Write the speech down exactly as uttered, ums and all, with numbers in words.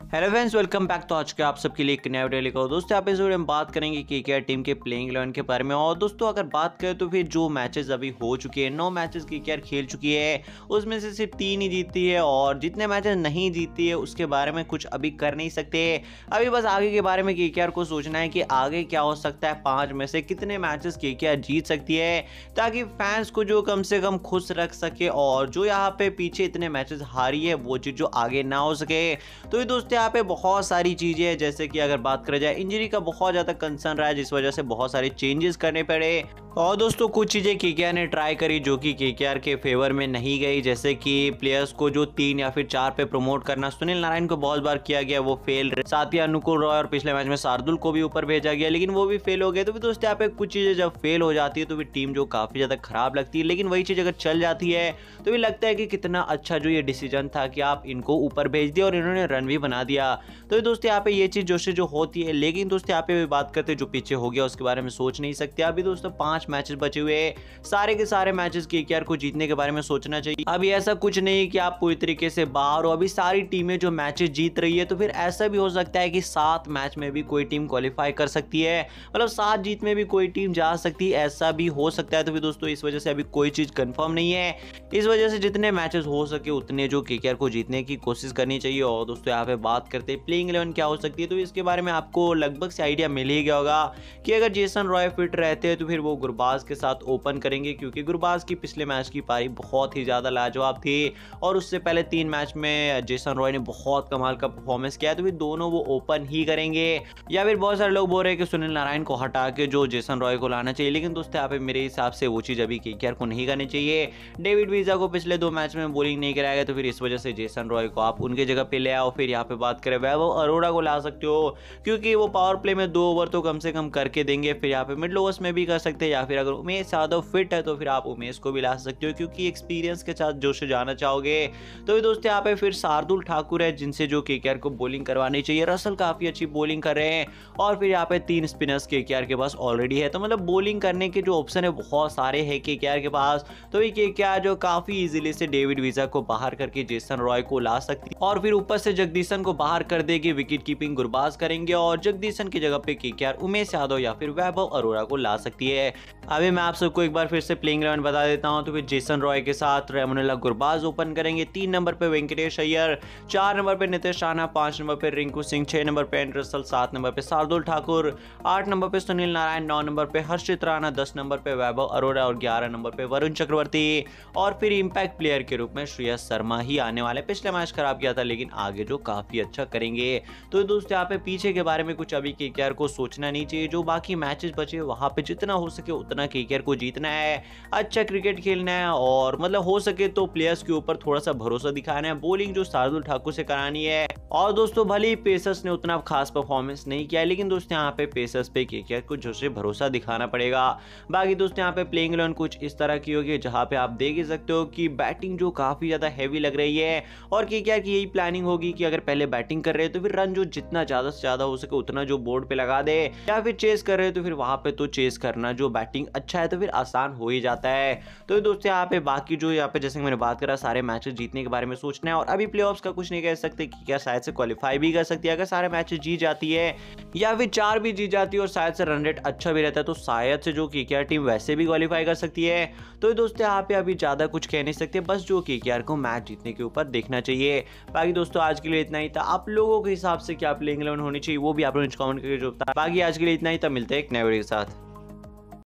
Hello friends, welcome back. तो आज के आप सबके लिए एक नया वीडियो लेकर आया। दोस्तों आप इस वीडियो में बात करेंगे कि केकेआर टीम के प्लेइंग इलेवन के बारे में। और दोस्तों अगर बात करें तो फिर जो मैचेस अभी हो चुके हैं, नौ मैचेस केकेआर खेल चुकी है, उसमें से सिर्फ तीन ही जीती है और जितने मैचेस नहीं जीती है उसके बारे में कुछ अभी कर नहीं सकते। अभी बस आगे के बारे में केकेआर को सोचना है कि आगे क्या हो सकता है, पाँच में से कितने मैचेस केकेआर जीत सकती है, ताकि फैंस को जो कम से कम खुश रख सके और जो यहाँ पे पीछे इतने मैचेस हारी है वो चीज़ जो आगे ना हो सके। तो ये दोस्तों यहाँ पे बहुत सारी चीजें हैं, जैसे कि अगर बात करें जाए इंजरी का बहुत ज्यादा कंसर्न रहा है, जिस वजह से बहुत सारे चेंजेस करने पड़े। और दोस्तों कुछ चीजें केकेआर ने ट्राई करी जो कि केकेआर के फेवर में नहीं गई, जैसे कि प्लेयर्स को जो तीन या फिर चार पे प्रमोट करना सुनील नारायण को बहुत बार किया गया, वो फेल। साथ ही अनुकूल रॉय और पिछले मैच में शार्दुल को भी ऊपर भेजा गया, लेकिन वो भी फेल हो गए। तो भी दोस्तों यहाँ पे कुछ चीजें जब फेल हो जाती है तो फिर टीम जो काफी ज्यादा खराब लगती है, लेकिन वही चीज अगर चल जाती है तो भी लगता है कि कितना अच्छा जो ये डिसीजन था कि आप इनको ऊपर भेज दिया और इन्होंने रन भी बना दिया। तो दोस्तों यहाँ पे ये चीज जो से जो होती है, लेकिन दोस्तों यहाँ पे बात करते हैं जो पीछे हो गया उसके बारे में सोच नहीं सकते। अभी दोस्तों पांच मैचेस बचे हुए, सारे के सारे मैचेस केकेआर को जीतने के बारे में सोचना चाहिए। अभी ऐसा कुछ नहीं कि आप पूरी तरीके से बाहर हो, अभी सारी टीमें जो मैचेस जीत रही है, तो फिर ऐसा भी हो सकता है कि सात मैच में भी कोई टीम क्वालिफाई कर सकती है, मतलब सात जीत में भी कोई टीम जा सकती है, ऐसा भी हो सकता है। तो फिर दोस्तों इस वजह से अभी कोई चीज कंफर्म नहीं है, इस वजह से जितने मैचेस हो सके उतने जो केकेआर को जीतने की कोशिश करनी चाहिए। और दोस्तों यहाँ पे बात करते हैं प्लेइंग इलेवन क्या हो सकती है, तो इसके बारे में आपको लगभग से आइडिया मिल ही गया होगा कि अगर जेसन रॉय फिट रहते हैं तो फिर वो गुरबाज के साथ ओपन करेंगे, क्योंकि गुरबाज की पिछले मैच की पारी बहुत ही ज्यादा लाजवाब थी और उससे पहले तीन मैच में जेसन रॉय ने बहुत कमाल का परफॉर्मेंस किया, तो फिर दोनों वो ओपन ही करेंगे। या फिर बहुत सारे लोग बोल रहे हैं कि सुनील नारायण को हटा के जो जेसन रॉय को लाना चाहिए, लेकिन दोस्तों यहाँ पे मेरे हिसाब से वो चीज अभी केकेआर को नहीं करनी चाहिए। डेविड वीजा को पिछले दो मैच में बॉलिंग नहीं कराया गया, तो फिर इस वजह से जेसन रॉय को आप उनके जगह पे ले आओ। फिर यहाँ पे बात करें वैभव अरोड़ा को ला सकते हो, क्योंकि वो पावर प्ले में दो ओवर तो कम से कम करके देंगे। फिर यहाँ पे मिडिल ओवर्स में भी कर सकते हैं, या फिर अगर उमेश यादव फिट है तो फिर आप उमेश को भी ला सकते हो, क्योंकि एक्सपीरियंस के साथ जो से जाना चाहोगे। तो दोस्तों यहाँ पे फिर शार्दुल ठाकुर है जिनसे जो केकेआर को बॉलिंग करवानी चाहिए। रसल काफी अच्छी बॉलिंग कर रहे हैं और फिर यहाँ पे तीन स्पिनर्स केकेआर के पास ऑलरेडी है, तो मतलब बॉलिंग करने के जो ऑप्शन है बहुत सारे हैं केकेआर के पास। तो ये केकेआर जो काफी इजीली से डेविड वीजा को बाहर करके जेसन रॉय को ला सकती है और फिर ऊपर से जगदीशन को बाहर कर देगी, विकेट कीपिंग गुरबाज करेंगे और जगदीशन की जगह पे केकेआर उमेश यादव या फिर वैभव अरोड़ा को ला सकती है। अभी मैं आप सबको एक बार फिर से प्लेइंग इलेवन बता देता हूं। तो फिर जेसन रॉय के साथ रेमुनेला गुरबाज ओपन करेंगे, तीन नंबर पे वेंकटेश अय्यर, चार नंबर पे नितेश राणा, पांच नंबर पे रिंकू सिंह, छह नंबर पे एंड्रे रसल, सात नंबर पे शार्दुल ठाकुर, आठ नंबर पे सुनील नारायण, नौ नंबर पे हर्षित राणा, दस नंबर पे वैभव अरोड़ा और ग्यारह नंबर पे वरुण चक्रवर्ती। और फिर इंपैक्ट प्लेयर के रूप में श्रेयस शर्मा ही आने वाले। पिछले मैच खराब किया था लेकिन आगे जो काफी अच्छा करेंगे। तो दोस्तों यहाँ पे पीछे के बारे में कुछ अभी केकेआर को सोचना नहीं चाहिए, जो बाकी मैचेस बचे वहां पे जितना हो सके उतना केकेआर को जीतना है, अच्छा क्रिकेट खेलना है और मतलब हो सके तो प्लेयर्स के ऊपर थोड़ा सा भरोसा दिखाना है। बॉलिंग जो शार्दुल ठाकुर से करानी है। और दोस्तों भले ही पेसर्स ने उतना खास परफॉर्मेंस नहीं किया, लेकिन दोस्तों यहाँ पे पेसर्स पे केकेआर को जो से भरोसा दिखाना पड़ेगा। बाकी दोस्तों यहाँ पे प्लेइंग इलेवन कुछ इस तरह की होगी जहां पे आप देख ही सकते हो कि बैटिंग जो काफी ज्यादा हैवी लग रही है और केकेआर की यही प्लानिंग होगी कि अगर पहले बैटिंग कर रहे हैं तो फिर रन जो जितना ज्यादा से ज्यादा हो सके उतना जो बोर्ड पे लगा दे, या फिर चेस कर रहे हैं तो फिर वहां पे तो चेस करना जो बैटिंग अच्छा है तो फिर आसान हो ही जाता है। तो दोस्तों यहाँ पे बाकी जो यहाँ पे जैसे मैंने बात करा सारे मैचेस जीतने के बारे में सोचना है। और अभी प्लेऑफ्स का कुछ नहीं कह सकते कि क्या शायद से क्वालिफाई भी कर सकती है अगर सारे मैचेस जीत जाती है, या फिर चार भी जीत जाती है और शायद से रन रेट अच्छा भी रहता है, तो शायद से जो केकेआर टीम वैसे भी क्वालिफाई कर सकती है। तो दोस्तों यहाँ पे अभी ज्यादा कुछ कह नहीं सकते, बस जो केकेआर को मैच जीतने के ऊपर देखना चाहिए। बाकी दोस्तों आज के लिए इतना ही था। आप लोगों के हिसाब से क्या प्लेइंग इलेवन होनी चाहिए वो भी आप लोग कमेंट करके जो। बाकी आज के लिए इतना ही था, मिलते हैं एक नए वीडियो के साथ।